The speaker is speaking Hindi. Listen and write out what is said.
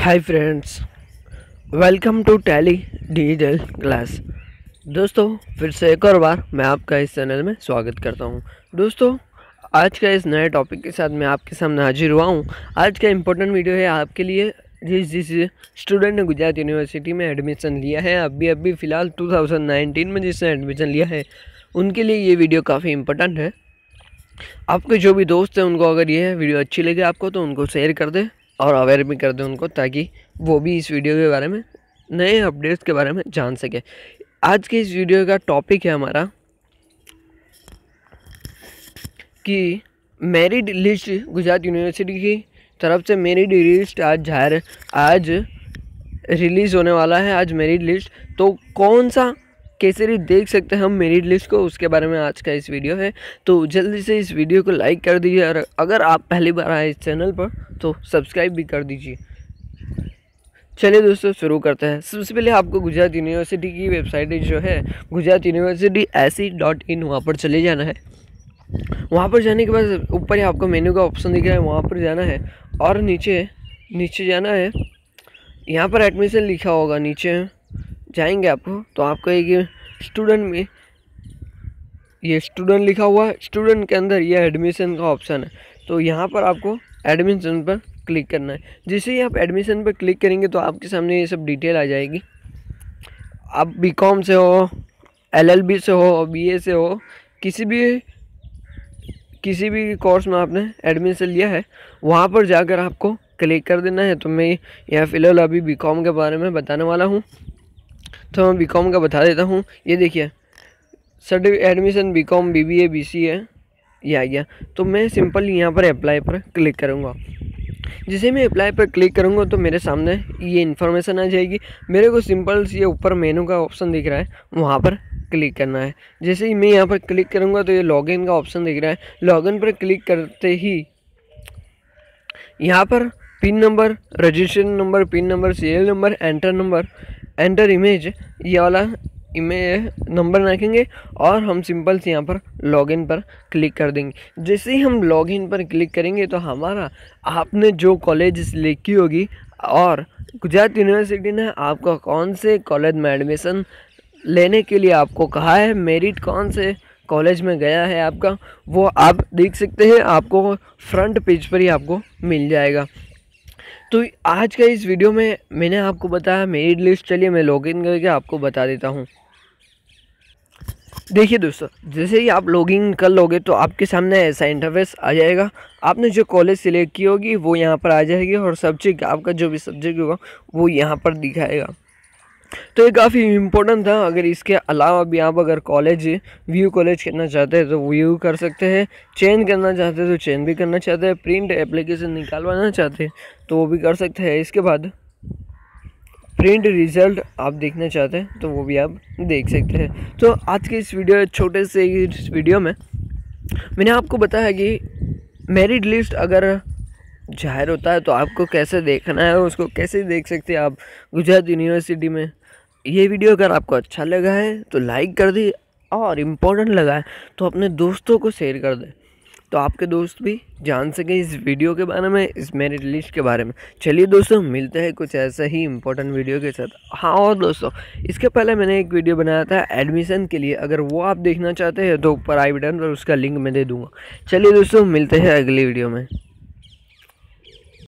Hi friends, welcome to Tally digital class. दोस्तों, फिर से एक और बार मैं आपका इस चैनल में स्वागत करता हूं। दोस्तों, आज का इस नए टॉपिक के साथ मैं आपके सामने हाजिर हुआ हूं। आज का इम्पोर्टेंट वीडियो है आपके लिए। जिस स्टूडेंट ने गुजरात यूनिवर्सिटी में एडमिशन लिया है अभी फ़िलहाल 2019 में जिसने एडमिशन लिया है, उनके लिए ये वीडियो काफ़ी इम्पोर्टेंट है। आपके जो भी दोस्त हैं उनको अगर ये वीडियो अच्छी लगे आपको तो उनको शेयर कर दें और अवेयर भी कर दें उनको, ताकि वो भी इस वीडियो के बारे में, नए अपडेट्स के बारे में जान सके। आज के इस वीडियो का टॉपिक है हमारा कि मेरिट लिस्ट, गुजरात यूनिवर्सिटी की तरफ से मेरिट लिस्ट आज रिलीज़ होने वाला है। आज मेरिट लिस्ट, तो कौन सा कैसे देख सकते हैं हम मेरिट लिस्ट को, उसके बारे में आज का इस वीडियो है। तो जल्दी से इस वीडियो को लाइक कर दीजिए और अगर आप पहली बार आए इस चैनल पर तो सब्सक्राइब भी कर दीजिए। चलिए दोस्तों, शुरू करते हैं। सबसे पहले आपको गुजरात यूनिवर्सिटी की वेबसाइट जो है गुजरात यूनिवर्सिटी AC.in, वहाँ पर चले जाना है। वहाँ पर जाने के बाद ऊपर ही आपको मेन्यू का ऑप्शन दिख रहा है, वहाँ पर जाना है और नीचे जाना है। यहाँ पर एडमिशन लिखा होगा, नीचे जाएंगे आपको तो आपको एक स्टूडेंट में ये स्टूडेंट लिखा हुआ है। स्टूडेंट के अंदर ये एडमिशन का ऑप्शन है, तो यहाँ पर आपको एडमिशन पर क्लिक करना है। जैसे ही आप एडमिशन पर क्लिक करेंगे तो आपके सामने ये सब डिटेल आ जाएगी। आप BCom से हो, LLB से हो, BA से हो, किसी भी कोर्स में आपने एडमिशन लिया है, वहाँ पर जाकर आपको क्लिक कर देना है। तो मैं यहाँ फ़िलहाल अभी BCom के बारे में बताने वाला हूँ, तो मैं BCom का बता देता हूँ। ये देखिए, certificate admission BCom BBA BCA ये आ गया। तो मैं सिंपल यहाँ पर अप्लाई पर क्लिक करूँगा। जैसे मैं अप्लाई पर क्लिक करूँगा तो मेरे सामने ये इन्फॉर्मेशन आ जाएगी। मेरे को सिंपल ये ऊपर मेनू का ऑप्शन दिख रहा है, वहाँ पर क्लिक करना है। जैसे ही मैं यहाँ पर क्लिक करूँगा तो ये लॉगिन का ऑप्शन दिख रहा है। लॉगिन पर क्लिक करते ही यहाँ पर pin number, registration number, pin number, serial number, enter image, ये वाला इमेज नंबर रखेंगे और हम सिंपल से यहाँ पर लॉगिन पर क्लिक कर देंगे। जैसे ही हम लॉगिन पर क्लिक करेंगे तो हमारा आपने जो कॉलेज सिलेक्ट की होगी और गुजरात यूनिवर्सिटी ने आपका कौन से कॉलेज में एडमिशन लेने के लिए आपको कहा है, मेरिट कौन से कॉलेज में गया है आपका, वो आप देख सकते हैं। आपको फ्रंट पेज पर ही आपको मिल जाएगा। तो आज का इस वीडियो में मैंने आपको बताया मेरिट लिस्ट। चलिए मैं लॉगिन करके आपको बता देता हूँ। देखिए दोस्तों, जैसे ही आप लॉगिन कर लोगे तो आपके सामने ऐसा इंटरफेस आ जाएगा। आपने जो कॉलेज सिलेक्ट की होगी वो यहाँ पर आ जाएगी और सब्जेक्ट, आपका जो भी सब्जेक्ट होगा वो यहाँ पर दिखाएगा। तो ये काफ़ी इम्पोर्टेंट था। अगर इसके अलावा भी आप अगर कॉलेज व्यू कॉलेज करना चाहते हैं तो व्यू कर सकते हैं, चेंज करना चाहते हैं तो चेंज भी करना चाहते हैं, प्रिंट एप्लीकेशन निकालवाना चाहते हैं तो वो भी कर सकते हैं। इसके बाद प्रिंट रिजल्ट आप देखना चाहते हैं तो वो भी आप देख सकते हैं। तो आज के इस वीडियो, छोटे से इस वीडियो में मैंने आपको बताया कि मेरिट लिस्ट अगर जाहिर होता है तो आपको कैसे देखना है, उसको कैसे देख सकते हैं आप गुजरात यूनिवर्सिटी में। ये वीडियो अगर आपको अच्छा लगा है तो लाइक कर दी और इम्पोर्टेंट लगा है तो अपने दोस्तों को शेयर कर दें, तो आपके दोस्त भी जान सकें इस वीडियो के बारे में, इस मेरिट लिस्ट के बारे में। चलिए दोस्तों, मिलते हैं कुछ ऐसा ही इम्पोर्टेंट वीडियो के साथ। हाँ, और दोस्तों, इसके पहले मैंने एक वीडियो बनाया था एडमिशन के लिए, अगर वो आप देखना चाहते हैं तो ऊपर आई बटन पर उसका लिंक मैं दे दूँगा। चलिए दोस्तों, मिलते हैं अगली वीडियो में।